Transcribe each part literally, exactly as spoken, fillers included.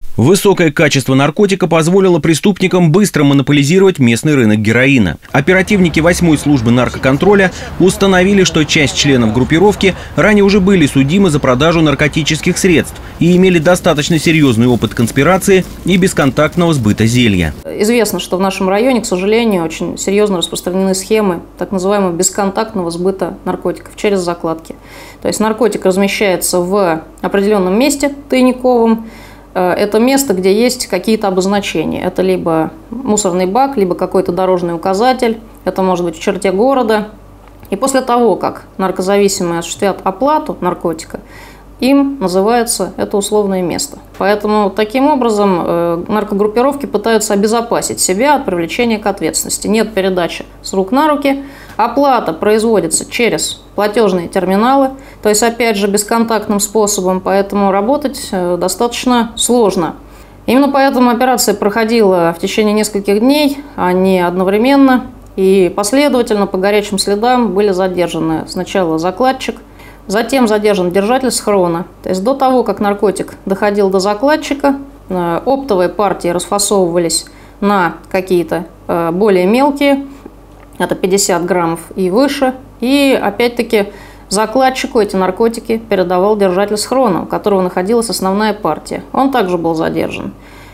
Высокое качество наркотика позволило преступникам быстро монополизировать местный рынок героина. Оперативники восьмой службы наркоконтроля установили, что часть членов группировки ранее уже были судимы за продажу наркотических средств и имели достаточно серьезный опыт конспирации и бесконтактного сбыта зелья. Известно, что в нашем районе, к сожалению, очень серьезно распространены схемы так называемого бесконтактного сбыта наркотиков через закладки. То есть наркотик размещается в определенном месте тайниковом. Это место, где есть какие-то обозначения. Это либо мусорный бак, либо какой-то дорожный указатель. Это может быть в черте города. И после того, как наркозависимые осуществят оплату наркотика, им называется это условное место. Поэтому таким образом наркогруппировки пытаются обезопасить себя от привлечения к ответственности. Нет передачи с рук на руки. Оплата производится через платежные терминалы, то есть опять же бесконтактным способом, поэтому работать достаточно сложно. Именно поэтому операция проходила в течение нескольких дней, а не одновременно, и последовательно по горячим следам были задержаны сначала закладчик, затем задержан держатель схрона. То есть до того, как наркотик доходил до закладчика, оптовые партии расфасовывались на какие-то более мелкие, это пятьдесят граммов и выше. И опять-таки закладчику эти наркотики передавал держатель схрона, у которого находилась основная партия. Он также был задержан.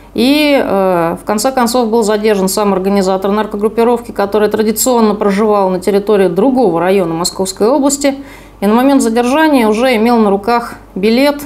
И э, в конце концов был задержан сам организатор наркогруппировки, который традиционно проживал на территории другого района Московской области. И на момент задержания уже имел на руках билет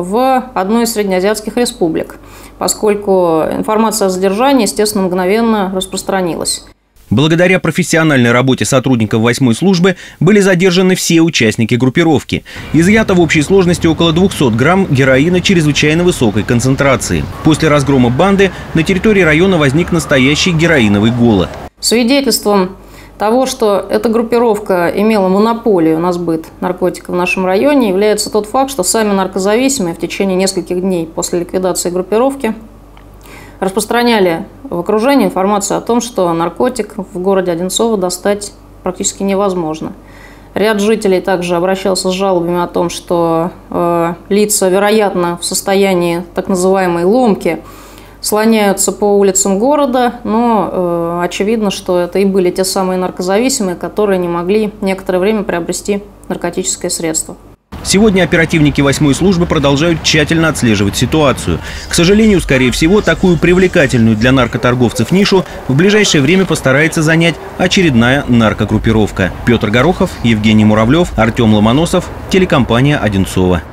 в одну из среднеазиатских республик, поскольку информация о задержании, естественно, мгновенно распространилась. Благодаря профессиональной работе сотрудников восьмой службы были задержаны все участники группировки. Изъято в общей сложности около двухсот грамм героина чрезвычайно высокой концентрации. После разгрома банды на территории района возник настоящий героиновый голод. Свидетельством того, что эта группировка имела монополию на сбыт наркотиков в нашем районе, является тот факт, что сами наркозависимые в течение нескольких дней после ликвидации группировки распространяли в окружении информацию о том, что наркотик в городе Одинцово достать практически невозможно. Ряд жителей также обращался с жалобами о том, что э, лица, вероятно, в состоянии так называемой ломки, слоняются по улицам города, но э, очевидно, что это и были те самые наркозависимые, которые не могли некоторое время приобрести наркотическое средство. Сегодня оперативники восьмой службы продолжают тщательно отслеживать ситуацию. К сожалению, скорее всего, такую привлекательную для наркоторговцев нишу в ближайшее время постарается занять очередная наркогруппировка. Петр Горохов, Евгений Муравлев, Артем Ломоносов, телекомпания «Одинцово».